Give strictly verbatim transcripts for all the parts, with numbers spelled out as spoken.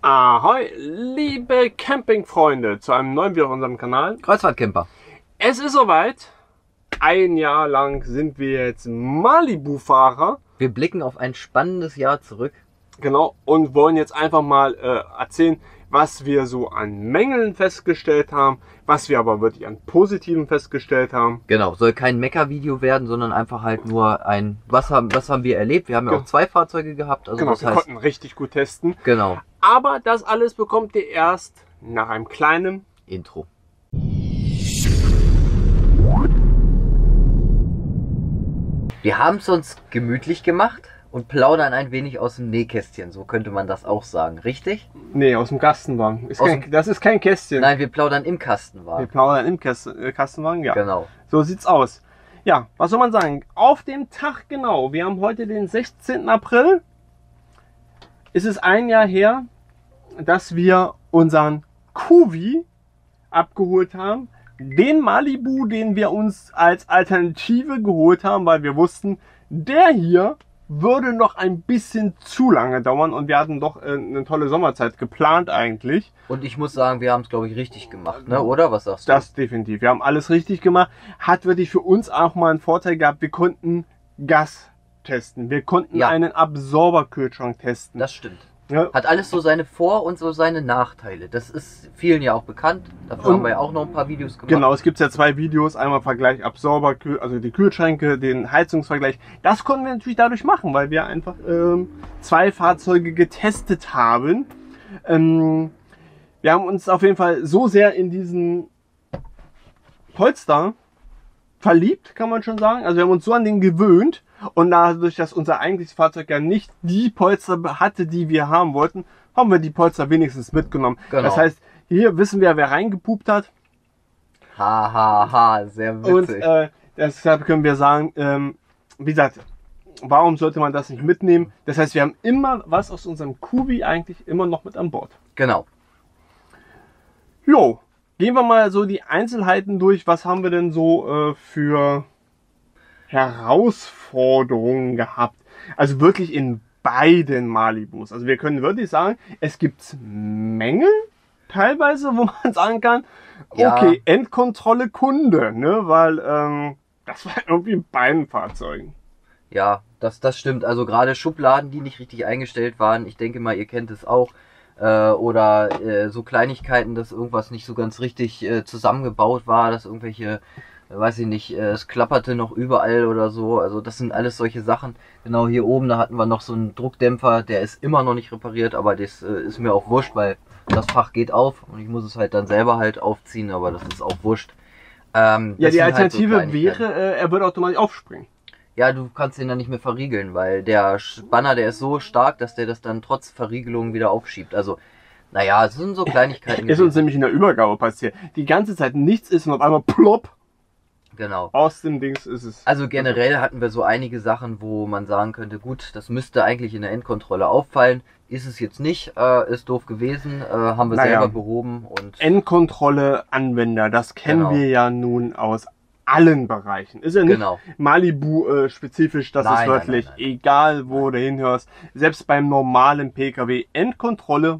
Ahoi, liebe Campingfreunde, zu einem neuen Video auf unserem Kanal. Kreuzfahrtcamper. Es ist soweit. Ein Jahr lang sind wir jetzt Malibu-Fahrer. Wir blicken auf ein spannendes Jahr zurück. Genau, und wollen jetzt einfach mal äh, erzählen, was wir so an Mängeln festgestellt haben, was wir aber wirklich an Positiven festgestellt haben. Genau, soll kein Mecker-Video werden, sondern einfach halt nur ein, was haben, was haben wir erlebt. Wir haben ja auch zwei Fahrzeuge gehabt. Also genau, das wir heißt, konnten richtig gut testen. Genau. Aber das alles bekommt ihr erst nach einem kleinen Intro. Wir haben es uns gemütlich gemacht und plaudern ein wenig aus dem Nähkästchen, so könnte man das auch sagen, richtig? Nee, aus dem Kastenwagen. Ist Aus kein, dem- das ist kein Kästchen. Nein, wir plaudern im Wir Kastenwagen. plaudern im Kasten, äh, Kastenwagen, ja. Genau. So sieht's aus. Ja, was soll man sagen? Auf dem Tag genau, wir haben heute den sechzehnten April, ist es ein Jahr her, dass wir unseren Kuvi abgeholt haben. Den Malibu, den wir uns als Alternative geholt haben, weil wir wussten, der hier würde noch ein bisschen zu lange dauern und wir hatten doch äh, eine tolle Sommerzeit geplant eigentlich. Und ich muss sagen, wir haben es, glaube ich, richtig gemacht, ne? Oder? Was sagst du? Das definitiv. Wir haben alles richtig gemacht. Hat wirklich für uns auch mal einen Vorteil gehabt. Wir konnten Gas testen. Wir konnten Ja. einen Absorberkühlschrank testen. Das stimmt. Ja. Hat alles so seine Vor- und so seine Nachteile. Das ist vielen ja auch bekannt. Dafür Und- haben wir ja auch noch ein paar Videos gemacht. Genau, es gibt ja zwei Videos. Einmal Vergleich Absorber, also die Kühlschränke, den Heizungsvergleich. Das konnten wir natürlich dadurch machen, weil wir einfach ähm, zwei Fahrzeuge getestet haben. Ähm, wir haben uns auf jeden Fall so sehr in diesen Polster verliebt, kann man schon sagen. Also wir haben uns so an den gewöhnt. Und dadurch, dass unser eigentliches Fahrzeug ja nicht die Polster hatte, die wir haben wollten, haben wir die Polster wenigstens mitgenommen. Genau. Das heißt, hier wissen wir, wer reingepupt hat. Ha, ha, ha, sehr Und witzig. äh, deshalb können wir sagen, ähm, wie gesagt, warum sollte man das nicht mitnehmen? Das heißt, wir haben immer was aus unserem Kubi eigentlich immer noch mit an Bord. Genau. Jo, gehen wir mal so die Einzelheiten durch. Was haben wir denn so äh, für Herausforderungen gehabt? Also wirklich in beiden Malibus. Also wir können wirklich sagen, es gibt Mängel teilweise, wo man sagen kann, Ja. okay, Endkontrolle Kunde, ne? Weil ähm, das war irgendwie in beiden Fahrzeugen. Ja, das, das stimmt. Also gerade Schubladen, die nicht richtig eingestellt waren. Ich denke mal, ihr kennt es auch. Äh, oder äh, so Kleinigkeiten, dass irgendwas nicht so ganz richtig äh, zusammengebaut war, dass irgendwelche, äh, weiß ich nicht, äh, es klapperte noch überall oder so. Also das sind alles solche Sachen. Genau hier oben, da hatten wir noch so einen Druckdämpfer, der ist immer noch nicht repariert, aber das äh, ist mir auch wurscht, weil das Fach geht auf und ich muss es halt dann selber halt aufziehen, aber das ist auch wurscht. Ähm, Ja, das die sind halt so Alternative Kleinigkeiten. wäre, äh, er würde automatisch aufspringen. Ja, du kannst den dann nicht mehr verriegeln, weil der Spanner, der ist so stark, dass der das dann trotz Verriegelung wieder aufschiebt. Also, naja, es sind so Kleinigkeiten. Ist uns gewesen. nämlich in der Übergabe passiert. Die ganze Zeit nichts ist und auf einmal plopp, Genau. aus dem Dings ist es. Also generell hatten wir so einige Sachen, wo man sagen könnte, gut, das müsste eigentlich in der Endkontrolle auffallen. Ist es jetzt nicht, äh, ist doof gewesen, äh, haben wir Naja. selber behoben und Endkontrolle Anwender, das kennen Genau. wir ja nun aus allen Bereichen. Ist ja nicht genau. Malibu äh, spezifisch, das Nein, ist nein, wirklich nein, nein. egal, wo du hinhörst. Selbst beim normalen P K W Endkontrolle,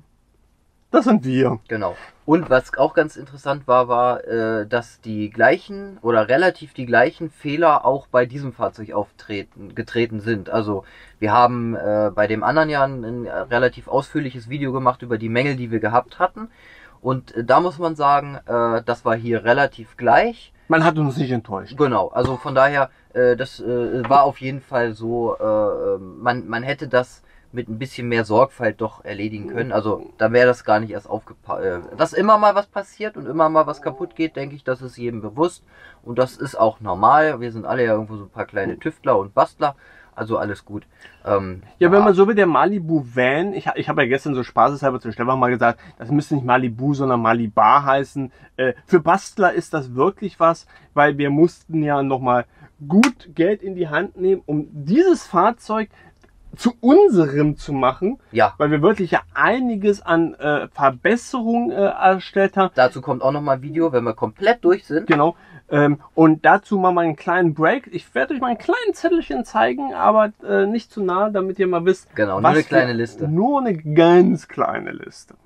das sind wir. Genau. Und was auch ganz interessant war, war, äh, dass die gleichen oder relativ die gleichen Fehler auch bei diesem Fahrzeug auftreten, getreten sind. Also wir haben äh, bei dem anderen Jahr ein, ein relativ ausführliches Video gemacht über die Mängel, die wir gehabt hatten. Und äh, da muss man sagen, äh, das war hier relativ gleich. Man hat uns nicht enttäuscht. Genau, also von daher, äh, das äh, war auf jeden Fall so, äh, man, man hätte das mit ein bisschen mehr Sorgfalt doch erledigen können. Also da wäre das gar nicht erst aufgepasst. Äh, dass immer mal was passiert und immer mal was kaputt geht, denke ich, das ist jedem bewusst. Und das ist auch normal. Wir sind alle ja irgendwo so ein paar kleine Tüftler und Bastler. Also alles gut. Ähm, Ja, wenn man so wie der Malibu Van, ich, ich habe ja gestern so spaßeshalber zu Stefan mal gesagt, das müsste nicht Malibu, sondern Malibar heißen. Äh, für Bastler ist das wirklich was, weil wir mussten ja nochmal gut Geld in die Hand nehmen, um dieses Fahrzeug zu unserem zu machen, ja, weil wir wirklich ja einiges an äh, Verbesserungen äh, erstellt haben. dazu kommt auch nochmal ein Video, wenn wir komplett durch sind. Genau. Ähm, und dazu mal einen kleinen Break. Ich werde euch mal ein kleines Zettelchen zeigen, aber äh, nicht zu nah, damit ihr mal wisst. Genau, nur eine kleine wir, Liste. Nur eine ganz kleine Liste.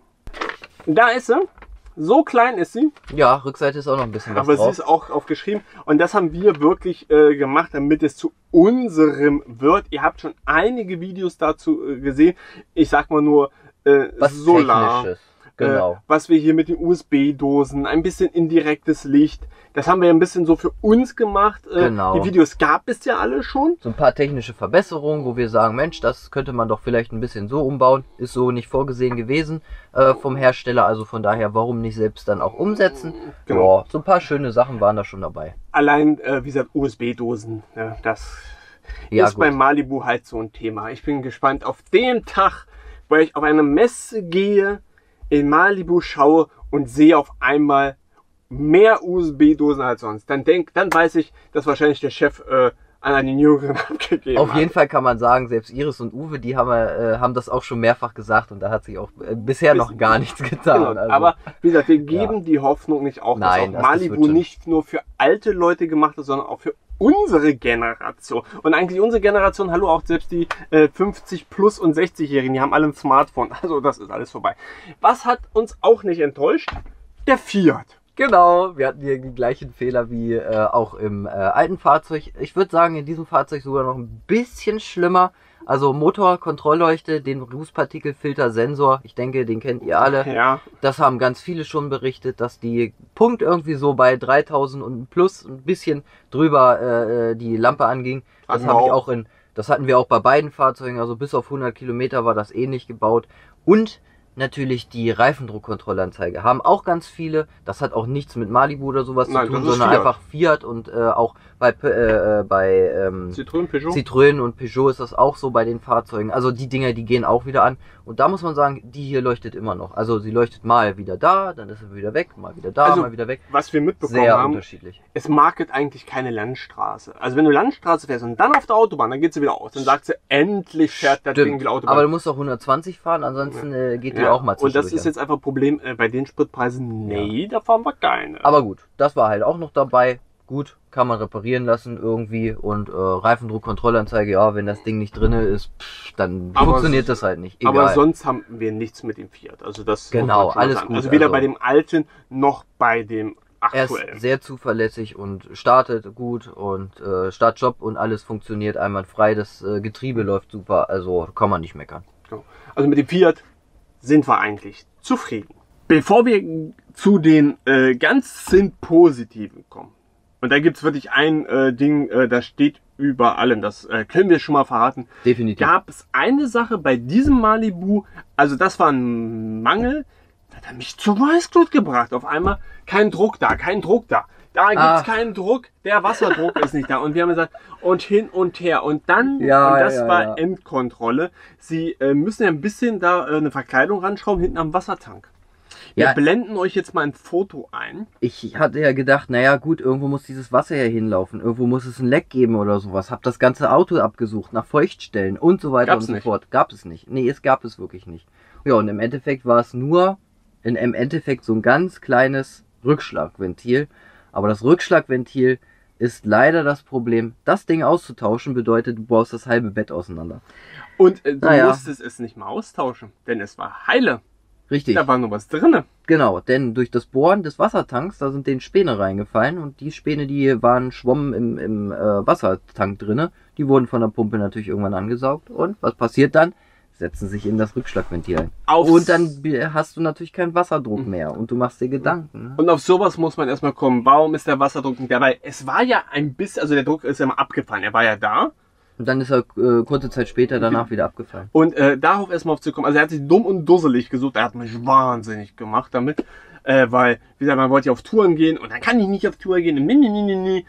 Da ist sie. So klein ist sie. Ja, Rückseite ist auch noch ein bisschen was aber drauf. sie ist auch aufgeschrieben. Und das haben wir wirklich äh, gemacht, damit es zu unserem wird. Ihr habt schon einige Videos dazu äh, gesehen. Ich sag mal nur äh, was Solar. Technisches. Genau. Äh, was wir hier mit den U S B-Dosen, ein bisschen indirektes Licht. Das haben wir ein bisschen so für uns gemacht. Äh, Genau. Die Videos gab es ja alle schon. So ein paar technische Verbesserungen, wo wir sagen, Mensch, das könnte man doch vielleicht ein bisschen so umbauen. Ist so nicht vorgesehen gewesen äh, vom Hersteller. Also von daher, warum nicht selbst dann auch umsetzen? Genau. Ja, so ein paar schöne Sachen waren da schon dabei. Allein, äh, wie gesagt, U S B-Dosen. Ja, das Ja, ist gut. bei Malibu halt so ein Thema. Ich bin gespannt auf den Tag, wo ich auf eine Messe gehe, in Malibu schaue und sehe auf einmal mehr U S B-Dosen als sonst. Dann denk, dann weiß ich, dass wahrscheinlich der Chef äh, an einen Jüngeren abgegeben Auf hat. jeden Fall kann man sagen, selbst Iris und Uwe, die haben, äh, haben das auch schon mehrfach gesagt und da hat sich auch äh, bisher noch gar nichts getan. Genau, Also, aber wie gesagt, wir geben die Hoffnung nicht auf, Nein, dass das- auch das wird Malibu schon. nicht nur für alte Leute gemacht ist, sondern auch für unsere Generation. Und eigentlich unsere Generation, hallo, auch selbst die äh, fünfzig plus und sechzig-Jährigen, die haben alle ein Smartphone. Also das ist alles vorbei. Was hat uns auch nicht enttäuscht? Der Fiat. Genau, wir hatten hier den gleichen Fehler wie äh, auch im äh, alten Fahrzeug. Ich würde sagen, in diesem Fahrzeug sogar noch ein bisschen schlimmer. Also Motor, Kontrollleuchte, den Rußpartikelfilter, Sensor, ich denke, den kennt ihr alle. Ja, Das haben ganz viele schon berichtet, dass die Punkt irgendwie so bei dreitausend und plus ein bisschen drüber äh, die Lampe anging. Das Hatten wir habe ich auch. auch in, das hatten wir auch bei beiden Fahrzeugen, also bis auf hundert Kilometer war das ähnlich gebaut. Und natürlich die Reifendruckkontrollanzeige haben auch ganz viele. Das hat auch nichts mit Malibu oder sowas Nein, zu tun, das ist sondern Fiat. einfach Fiat und äh, auch bei äh, bei ähm, Citroën, Peugeot. Citroën und Peugeot ist das auch so bei den Fahrzeugen. Also die Dinger, die gehen auch wieder an. Und da muss man sagen, die hier leuchtet immer noch. Also sie leuchtet mal wieder da, dann ist sie wieder weg, mal wieder da, Also, mal wieder weg. Was wir mitbekommen Sehr haben, unterschiedlich. es market eigentlich keine Landstraße. Also wenn du Landstraße fährst und dann auf der Autobahn, dann geht sie wieder aus. Dann sagt sie, endlich fährt das Ding Stimmt. wieder Autobahn. Aber du musst auch hundertzwanzig fahren, ansonsten äh, geht die Ja, auch mal und das zwischendurch ist an. jetzt einfach ein Problem äh, bei den Spritpreisen. Nee, da fahren wir keine. Aber gut, das war halt auch noch dabei. Gut, kann man reparieren lassen irgendwie. Und äh, Reifendruckkontrollanzeige, ja, wenn das Ding nicht drin ist, pff, dann Aber funktioniert s- das halt nicht. Egal. Aber sonst haben wir nichts mit dem Fiat. Also das Genau, muss man schon alles sagen. gut, Also weder also- bei dem alten noch bei dem Er aktuellen. ist sehr zuverlässig und startet gut und äh, Startjob und alles funktioniert einwandfrei. Das äh, Getriebe läuft super, also kann man nicht meckern. Genau. Also mit dem Fiat sind wir eigentlich zufrieden. Bevor wir zu den äh, ganz sind positiven kommen, und da gibt's wirklich ein äh, Ding, äh, das steht über allem, das äh, können wir schon mal verraten, Definitiv. gab es eine Sache bei diesem Malibu, also das war ein Mangel, das hat mich zur Weißglut gebracht. Auf einmal kein Druck da, kein Druck da. Da gibt's Ach. keinen Druck, der Wasserdruck ist nicht da. Und wir haben gesagt, und hin und her. Und dann, Ja, und das ja, war ja. Endkontrolle. Sie äh, müssen ja ein bisschen da äh, eine Verkleidung ranschrauben, hinten am Wassertank. Wir Ja. blenden euch jetzt mal ein Foto ein. Ich hatte ja gedacht, naja gut, irgendwo muss dieses Wasser ja hinlaufen, irgendwo muss es ein Leck geben oder sowas. Hab das ganze Auto abgesucht, nach Feuchtstellen und so weiter Gab's und so nicht. fort. Gab es nicht. Nee, es gab es wirklich nicht. Ja, und im Endeffekt war es nur, in, im Endeffekt so ein ganz kleines Rückschlagventil. Aber das Rückschlagventil ist leider das Problem. Das Ding auszutauschen bedeutet, du baust das halbe Bett auseinander. Und äh, du Naja. musstest es nicht mal austauschen, denn es war heile. Richtig. Da war nur was drinne. Genau, denn durch das Bohren des Wassertanks, da sind den Späne reingefallen und die Späne, die waren schwommen im, im äh, Wassertank drinne, die wurden von der Pumpe natürlich irgendwann angesaugt und was passiert dann? Setzen sich in das Rückschlagventil ein. Aufs- Und dann b- hast du natürlich keinen Wasserdruck mehr und du machst dir Gedanken. Ne? Und auf sowas muss man erstmal kommen. Warum ist der Wasserdruck nicht dabei? Es war ja ein bisschen, also der Druck ist ja mal abgefallen. Er war ja da. Und dann ist er äh, kurze Zeit später danach wieder abgefallen. Und äh, darauf erstmal aufzukommen. Also er hat sich dumm und dusselig gesucht. Er hat mich wahnsinnig gemacht damit. Äh, weil, wie gesagt, man wollte ja auf Touren gehen und dann kann ich nicht auf Tour gehen. Nee, nee, nee, nee, nee.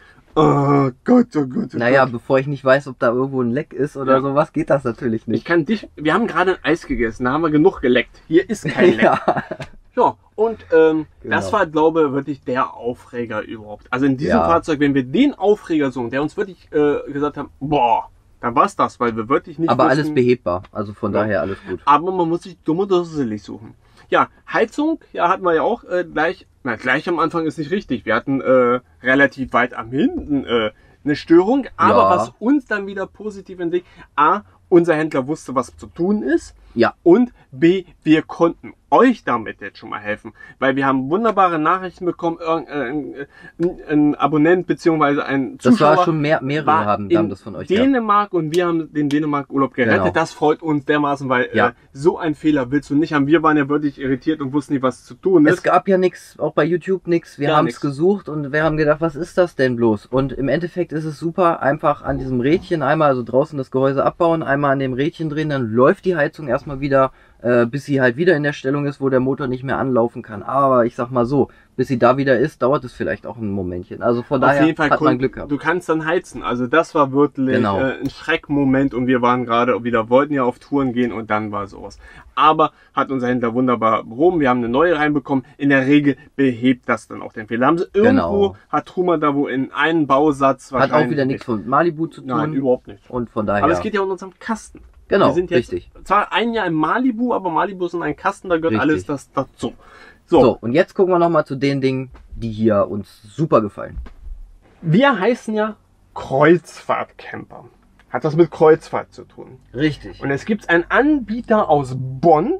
Oh Gott, oh Gott, oh Naja, Gott. bevor ich nicht weiß, ob da irgendwo ein Leck ist oder Ja. sowas, geht das natürlich Ich nicht. kann dich, wir haben gerade ein Eis gegessen, da haben wir genug geleckt. Hier ist kein Leck. ja. Ja, und ähm, Genau. das war, glaube ich, wirklich der Aufreger überhaupt. Also in diesem Ja. Fahrzeug, wenn wir den Aufreger suchen, der uns wirklich äh, gesagt haben, boah, dann war es das, weil wir wirklich nicht Aber wussten, alles behebbar, also von Ja. daher alles gut. aber man muss sich dumm und dusselig suchen. Ja, Heizung, ja, hatten wir ja auch äh, gleich, na, gleich am Anfang ist nicht richtig. Wir hatten äh, relativ weit am Hinten äh, eine Störung, aber Ja. was uns dann wieder positiv entdeckt, A, unser Händler wusste, was zu tun ist. Ja. Und B, wir konnten euch damit jetzt schon mal helfen, weil wir haben wunderbare Nachrichten bekommen, irgend- äh, ein, ein, ein Abonnent bzw. ein Das Zuschauer war schon mehr, mehrere war haben, in haben das von euch gehabt. Dänemark und wir haben den Dänemark-Urlaub gerettet. Genau. Das freut uns dermaßen, weil Ja. äh, so einen Fehler willst du nicht haben. Wir waren ja wirklich irritiert und wussten nicht, was zu tun Es ist. gab ja nichts, auch bei YouTube nichts. Wir Gar haben nix. es gesucht und wir haben gedacht, was ist das denn bloß? Und im Endeffekt ist es super, einfach an diesem Rädchen einmal, also draußen das Gehäuse abbauen, einmal an dem Rädchen drehen, dann läuft die Heizung erstmal wieder, äh, bis sie halt wieder in der Stellung ist, wo der Motor nicht mehr anlaufen kann. Aber ich sag mal so, bis sie da wieder ist, dauert es vielleicht auch ein Momentchen. Also von Auf daher jeden Fall hat man kon- Glück gehabt. Du kannst dann heizen. Also das war wirklich Genau. äh, ein Schreckmoment und wir waren gerade wieder, wollten ja auf Touren gehen und dann war sowas. Aber hat unser Händler wunderbar behoben. Wir haben eine neue reinbekommen. In der Regel behebt das dann auch den Fehler. Haben sie irgendwo, Genau. hat Truma da wo in einen Bausatz Hat auch wieder nichts von Malibu zu tun. Nein, überhaupt nicht. Und von daher. Aber es geht ja um unseren Kasten. Genau, wir sind jetzt richtig. zwar ein Jahr im Malibu, aber Malibu ist in einem Kasten, da gehört Richtig. alles das dazu. So, So, und jetzt gucken wir nochmal zu den Dingen, die hier uns super gefallen. wir heißen ja Kreuzfahrtcamper. Hat das mit Kreuzfahrt zu tun. Richtig. Und es gibt einen Anbieter aus Bonn.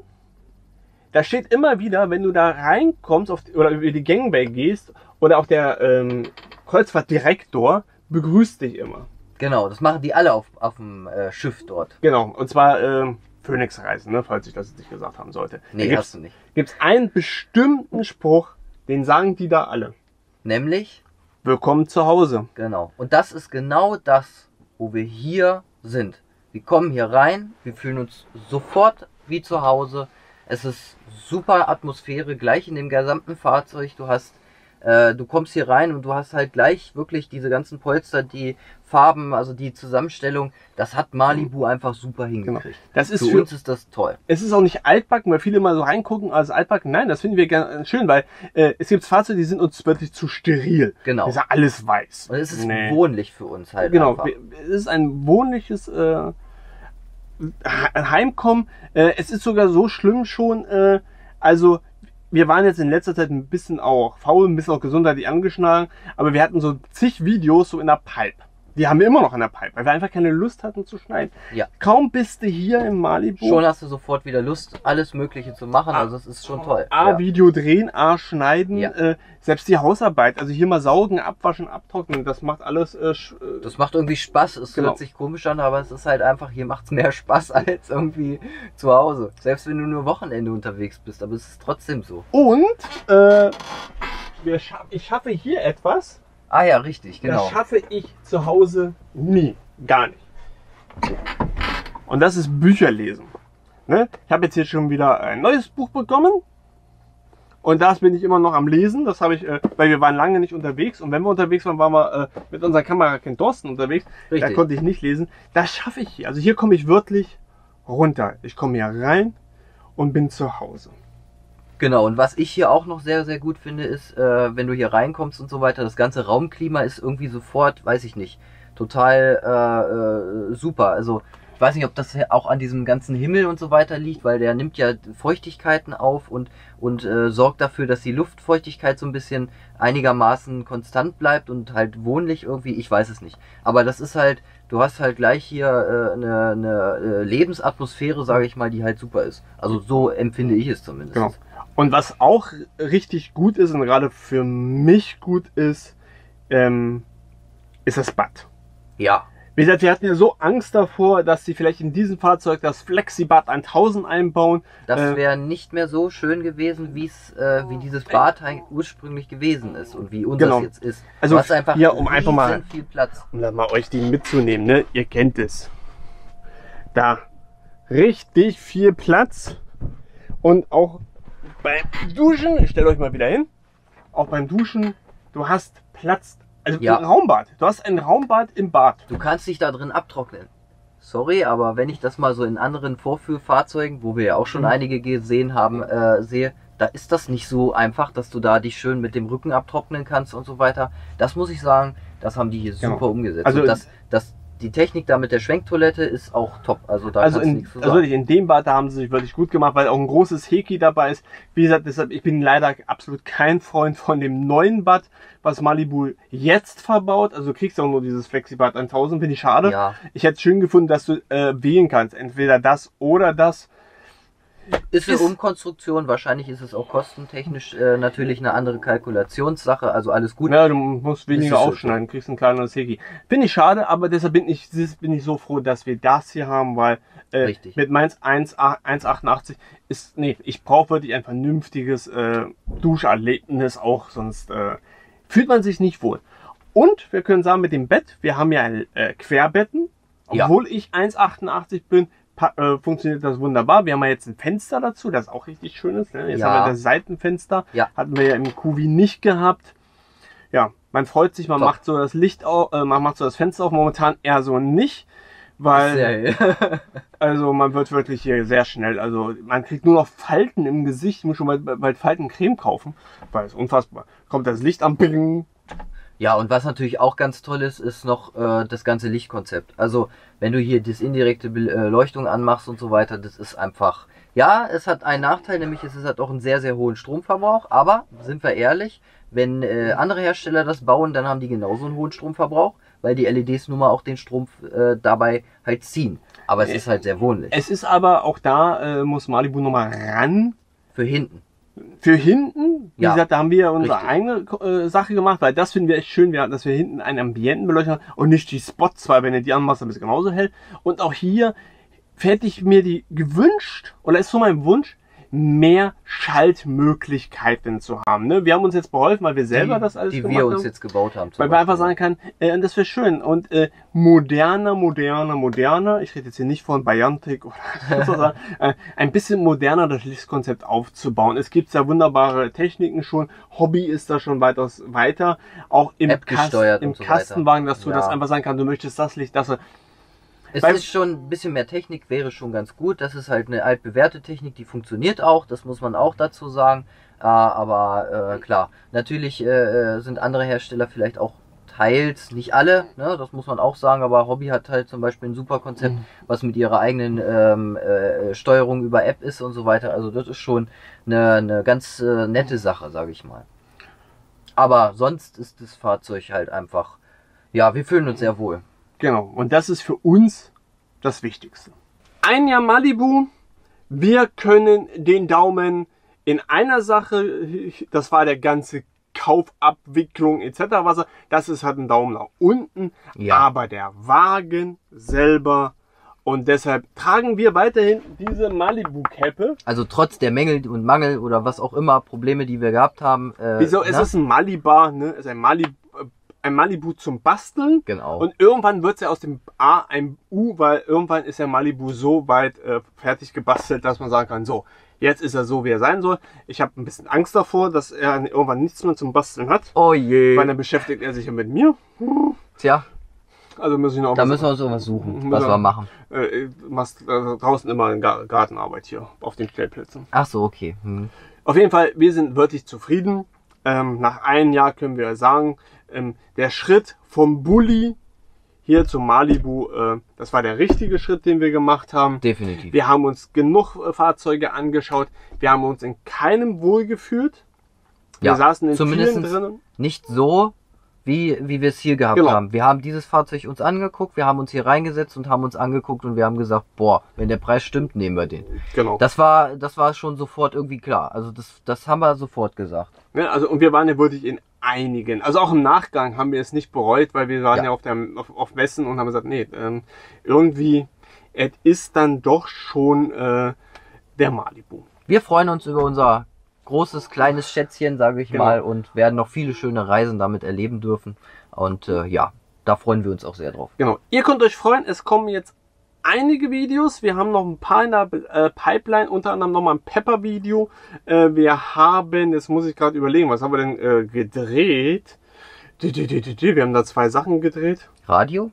Da steht immer wieder, wenn du da reinkommst auf die, oder über die Gangway gehst oder auch der ähm, Kreuzfahrtdirektor begrüßt dich immer. Genau, das machen die alle auf, auf dem äh, Schiff dort. Genau, und zwar ähm, Phoenix-Reisen, ne, falls ich das jetzt nicht gesagt haben sollte. Nee, da hast gibt's, du nicht. gibt's einen bestimmten Spruch, den sagen die da alle. Nämlich, Willkommen zu Hause. genau. Und das ist genau das, wo wir hier sind. Wir kommen hier rein, wir fühlen uns sofort wie zu Hause. Es ist super Atmosphäre, gleich in dem gesamten Fahrzeug. Du hast, äh, du kommst hier rein und du hast halt gleich wirklich diese ganzen Polster, die Farben, also die Zusammenstellung. Das hat Malibu einfach super hingekriegt. Das ist Für für uns ist das toll. Es ist auch nicht altbacken, weil viele mal so reingucken als altbacken. Nein, das finden wir ganz schön, weil äh, es gibt Fahrzeuge, die sind uns wirklich zu steril. Genau. Das ist ja alles weiß. Und es ist Nee. wohnlich für uns halt Genau, einfach. wir- es ist ein wohnliches äh, Heimkommen. Äh, es ist sogar so schlimm schon, äh, also wir waren jetzt in letzter Zeit ein bisschen auch faul, ein bisschen auch gesundheitlich angeschlagen, aber wir hatten so zig Videos so in der Pipe. Die haben wir immer noch in der Pipe, weil wir einfach keine Lust hatten zu schneiden. Ja. Kaum bist du hier im Malibu. Schon hast du sofort wieder Lust, alles Mögliche zu machen. Ah. Also es ist schon toll. A, Ja. Video drehen, A, schneiden, Ja. äh, selbst die Hausarbeit, also hier mal saugen, abwaschen, abtrocknen, das macht alles. Äh, sch- äh, Das macht irgendwie Spaß. Es Genau. hört sich komisch an, aber es ist halt einfach, hier macht es mehr Spaß als irgendwie zu Hause. Selbst wenn du nur Wochenende unterwegs bist, aber es ist trotzdem so. Und äh, wir scha ich schaffe hier etwas, Ah ja, richtig, genau. das schaffe ich zu Hause nie, gar nicht. Und das ist Bücher lesen. Ne? Ich habe jetzt hier schon wieder ein neues Buch bekommen. Und das bin ich immer noch am Lesen. Das habe ich, äh, weil wir waren lange nicht unterwegs. Und wenn wir unterwegs waren, waren wir äh, mit unserem Kamerakind Thorsten unterwegs. Da Richtig. konnte ich nicht lesen. Das schaffe ich hier. Also hier komme ich wirklich runter. Ich komme hier rein und bin zu Hause. Genau, und was ich hier auch noch sehr, sehr gut finde, ist, äh, wenn du hier reinkommst und so weiter, das ganze Raumklima ist irgendwie sofort, weiß ich nicht, total äh, äh, super. Also ich weiß nicht, ob das auch an diesem ganzen Himmel und so weiter liegt, weil der nimmt ja Feuchtigkeiten auf und, und äh, sorgt dafür, dass die Luftfeuchtigkeit so ein bisschen einigermaßen konstant bleibt und halt wohnlich irgendwie, ich weiß es nicht. Aber das ist halt, du hast halt gleich hier äh, eine, eine äh, Lebensatmosphäre, sage ich mal, die halt super ist. Also so empfinde ich es zumindest. Genau. Und was auch richtig gut ist und gerade für mich gut ist, ähm, ist das Bad. Ja. Wie gesagt, wir hatten ja so Angst davor, dass sie vielleicht in diesem Fahrzeug das Flexibad tausend einbauen. Das Äh, wäre nicht mehr so schön gewesen, wie es, äh, wie dieses Bad halt ursprünglich gewesen ist und wie unseres Genau. jetzt ist. Also du hast einfach hier, um einfach mal- riesen viel Platz. Um dann mal euch die mitzunehmen, ne? Ihr kennt es. Da richtig viel Platz und auch beim Duschen, ich stelle euch mal wieder hin, auch beim Duschen, du hast Platz, also Ja. ein Raumbad. Du hast ein Raumbad im Bad. Du kannst dich da drin abtrocknen. Sorry, aber wenn ich das mal so in anderen Vorführfahrzeugen, wo wir ja auch schon Mhm. einige gesehen haben, äh, sehe, da ist das nicht so einfach, dass du da dich schön mit dem Rücken abtrocknen kannst und so weiter. Das muss ich sagen, das haben die hier Genau. super umgesetzt. Also- und das, das, die Technik da mit der Schwenktoilette ist auch top. Also da Also, kannst du in, nichts zu also sagen. wirklich in dem Bad, da haben sie sich wirklich gut gemacht, weil auch ein großes Heki dabei ist. Wie gesagt, deshalb, ich bin leider absolut kein Freund von dem neuen Bad, was Malibu jetzt verbaut. Also du kriegst auch nur dieses Flexibad tausend, finde ich schade. Ja. Ich hätte es schön gefunden, dass du äh, wählen kannst, entweder das oder das. Ist eine Ist- Umkonstruktion, wahrscheinlich ist es auch kostentechnisch äh, natürlich eine andere Kalkulationssache, also alles gut. Ja, du musst weniger ist so aufschneiden, kriegst ein kleineres Heki. Finde ich schade, aber deshalb bin ich, bin ich so froh, dass wir das hier haben, weil äh, Richtig. mit meins eins achtundachtzig ist, nee, ich brauche wirklich ein vernünftiges äh, Duscherlebnis auch, sonst äh, fühlt man sich nicht wohl. Und wir können sagen, mit dem Bett, wir haben ja äh, Querbetten, Ja. obwohl ich eins achtundachtzig bin, pa- äh, funktioniert das wunderbar. Wir haben ja jetzt ein Fenster dazu, das auch richtig schön ist. Ne? Jetzt Ja. haben wir das Seitenfenster, Ja. hatten wir ja im Q V nicht gehabt. Ja, man freut sich, man Top. macht so das Licht auf, äh, man macht so das Fenster auf, momentan eher so nicht, weil, Sehr hell. also man wird wirklich hier sehr schnell, also man kriegt nur noch Falten im Gesicht, muss schon bald, bald Faltencreme kaufen, weil es unfassbar, kommt das Licht am Bing. Ja, und was natürlich auch ganz toll ist, ist noch äh, das ganze Lichtkonzept. Also, wenn du hier das indirekte Beleuchtung anmachst und so weiter, das ist einfach... Ja, es hat einen Nachteil, nämlich es hat auch einen sehr, sehr hohen Stromverbrauch. Aber, sind wir ehrlich, wenn äh, andere Hersteller das bauen, dann haben die genauso einen hohen Stromverbrauch, weil die L E Ds nun mal auch den Strom äh, dabei halt ziehen. Aber es ist halt sehr wohnlich. Es ist aber auch da, äh, muss Malibu nochmal ran. Für hinten. Für hinten, wie Ja, gesagt, da haben wir unsere richtig. eigene äh, Sache gemacht, weil das finden wir echt schön, wir, dass wir hinten einen Ambientenbeleuchter haben und nicht die Spots, weil wenn du die anmachst, dann bist du genauso hell. Und auch hier hätte ich mir die gewünscht, oder ist so mein Wunsch, mehr Schaltmöglichkeiten zu haben. Ne? Wir haben uns jetzt beholfen, weil wir selber die, das alles die gemacht wir uns haben. jetzt gebaut haben. zum Weil man einfach Beispiel. sagen kann, äh, das wäre schön. Und äh, moderner, moderner, moderner, ich rede jetzt hier nicht von Biontech oder so, sagen, äh, ein bisschen moderner das Lichtkonzept aufzubauen. Es gibt ja wunderbare Techniken schon. Hobby ist da schon weitaus weiter. Auch im, App gesteuert im und so weiter. Kastenwagen, dass du Ja. das einfach sagen kannst, du möchtest das Licht, das. Es Beim- ist schon ein bisschen mehr Technik, wäre schon ganz gut. Das ist halt eine altbewährte Technik, die funktioniert auch, das muss man auch dazu sagen. Äh, aber äh, klar, natürlich äh, sind andere Hersteller vielleicht auch teils, nicht alle, ne, das muss man auch sagen, aber Hobby hat halt zum Beispiel ein super Konzept, Mhm. was mit ihrer eigenen ähm, äh, Steuerung über App ist und so weiter. Also das ist schon eine, eine ganz äh, nette Sache, sage ich mal. Aber sonst ist das Fahrzeug halt einfach, ja, wir fühlen uns sehr wohl. Genau. Und das ist für uns das Wichtigste. Ein Jahr Malibu. Wir können den Daumen in einer Sache, das war der ganze Kaufabwicklung et cetera. Was, das ist halt ein Daumen nach unten. Ja. Aber der Wagen selber. Und deshalb tragen wir weiterhin diese Malibu-Cappe. Also trotz der Mängel und Mangel oder was auch immer, Probleme, die wir gehabt haben. Äh, Wieso? Es ne? ist ein Malibar, ne? Es ist ein Malibu. Ein Malibu zum Basteln. Genau. Und irgendwann wird es ja aus dem A ein U, weil irgendwann ist der Malibu so weit äh, fertig gebastelt, dass man sagen kann, so, jetzt ist er so, wie er sein soll. Ich habe ein bisschen Angst davor, dass er irgendwann nichts mehr zum Basteln hat. Oh je. Weil dann beschäftigt er sich ja mit mir. Tja, Also muss ich noch da was- müssen wir uns irgendwas suchen, Müssen was wir- wir machen. Äh, du machst äh, draußen immer eine Gar- Gartenarbeit hier auf den Stellplätzen. Ach so, okay. Hm. Auf jeden Fall, wir sind wirklich zufrieden. Ähm, nach einem Jahr können wir sagen, ähm, der Schritt vom Bulli hier zum Malibu, äh, das war der richtige Schritt, den wir gemacht haben. Definitiv. Wir haben uns genug äh, Fahrzeuge angeschaut. Wir haben uns in keinem wohlgefühlt. Wir Ja, saßen in zumindest vielen drinnen. Nicht so, wie, wie wir es hier gehabt Genau. haben. Wir haben dieses Fahrzeug uns angeguckt, wir haben uns hier reingesetzt und haben uns angeguckt und wir haben gesagt, boah, wenn der Preis stimmt, nehmen wir den. Genau. Das war, das war schon sofort irgendwie klar. Also das, das haben wir sofort gesagt. Ne, also, und wir waren ja wirklich in einigen. Also auch im Nachgang haben wir es nicht bereut, weil wir waren ja, Ja. auf, der, auf, auf Messen und haben gesagt, nee, ähm, irgendwie, es ist dann doch schon äh, der Malibu. Wir freuen uns über unser großes, kleines Schätzchen, sage ich Genau. mal, und werden noch viele schöne Reisen damit erleben dürfen. Und äh, ja, da freuen wir uns auch sehr drauf. Genau. Ihr könnt euch freuen, es kommen jetzt einige Videos. Wir haben noch ein paar in der äh, Pipeline, unter anderem noch mal ein Pepper-Video. Äh, wir haben, jetzt muss ich gerade überlegen, was haben wir denn äh, gedreht? Die, die, die, die, die. Wir haben da zwei Sachen gedreht. Radio,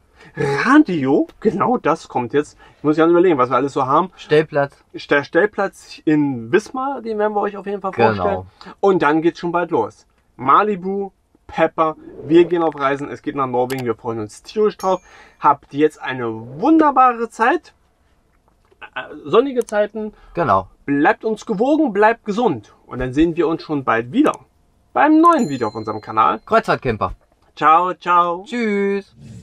Radio, genau das kommt jetzt. Ich muss ja überlegen, was wir alles so haben. Stellplatz, Der Stellplatz in Wismar, den werden wir euch auf jeden Fall vorstellen. Genau. Und dann geht's schon bald los. Malibu Pepper. Wir gehen auf Reisen, es geht nach Norwegen, wir freuen uns tierisch drauf. Habt jetzt eine wunderbare Zeit, äh, sonnige Zeiten. Genau. Bleibt uns gewogen, bleibt gesund. Und dann sehen wir uns schon bald wieder beim neuen Video auf unserem Kanal. Kreuzfahrtcamper. Ciao, ciao. Tschüss.